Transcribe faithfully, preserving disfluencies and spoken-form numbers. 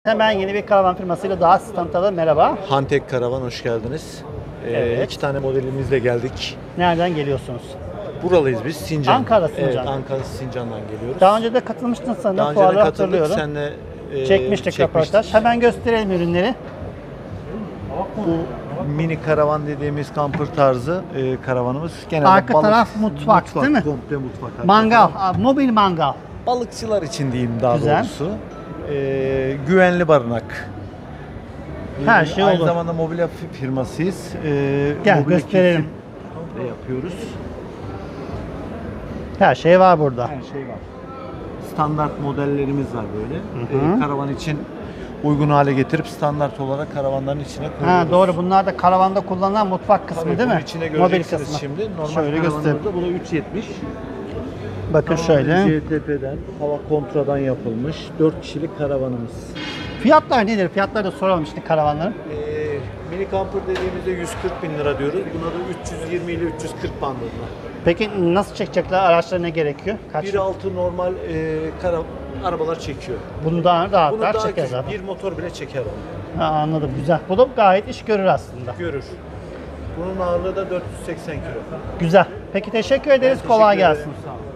Hemen yeni bir karavan firmasıyla daha sizi tanıtalım. Merhaba. Hantek Karavan, hoş geldiniz. Ee, Evet. İki tane modelimizle geldik. Nereden geliyorsunuz? Buralıyız biz, Sincan. Ankara, Sincan. Evet, Ankara Sincan'dan geliyoruz. Daha önce de katılmıştın sanırım. Daha önce de Fuara katıldık, hatırlıyorum. senle e, Çekmiştik röportaj. Hemen gösterelim ürünleri. Bu mini karavan dediğimiz kamper tarzı e, karavanımız. Genelde Arka balık- taraf mutfak, değil mi? Komple mutfak. arka Mangal, taraf. a, mobil mangal. Balıkçılar için diyeyim daha Güzel. doğrusu. E, güvenli barınak. Her E, şey Aynı olur. zamanda mobilya firmasıyız. E, Gel, mobilya gösterelim. kesim de yapıyoruz. Her şey var burada. Her şey var. Standart modellerimiz var böyle. Hı hı. Ee, karavan için uygun hale getirip standart olarak karavanların içine koyuyoruz. Ha, doğru, bunlar da karavanda kullanılan mutfak kısmı, Tabii değil bunun mi? içine Mobil göreceksiniz kısmı. şimdi. Normal Şöyle göstereyim. karavanımızda bu da üç yetmiş. Bakın şöyle. C T P'den, hava kontradan yapılmış dört kişilik karavanımız. Fiyatlar nedir? Fiyatları da soralım işte karavanların. Ee, mini camper dediğimizde yüz kırk bin lira diyoruz. Buna da üç yüz yirmi ile üç yüz kırk bandında. Peki nasıl çekecekler? Araçlara ne gerekiyor? Kaç? bir altı normal e, kara, arabalar çekiyor. Bunu daha Bunu rahat daha çeker küçük zaten. bir motor bile çeker onu. Ha, anladım, güzel. Bu da gayet iş görür aslında. Görür. Bunun ağırlığı da dört yüz seksen kilo. Güzel. Peki teşekkür ederiz. Ben Kolay teşekkür gelsin. ederim, sağ olun.